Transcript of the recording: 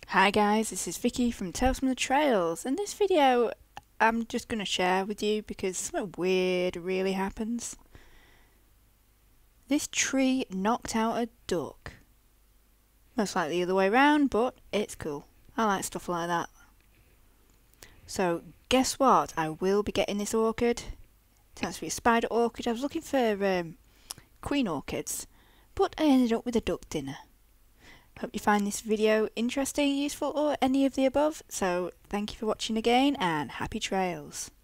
Hi guys, this is Vicky from Tales from the Trails, and this video I'm just going to share with you because something weird really happens. This tree knocked out a duck. Most likely the other way around, but it's cool. I like stuff like that. So guess what? I will be getting this orchid. It turns to be a spider orchid. I was looking for queen orchids, but I ended up with a duck dinner. Hope you find this video interesting, useful, or any of the above. So thank you for watching again, and happy trails.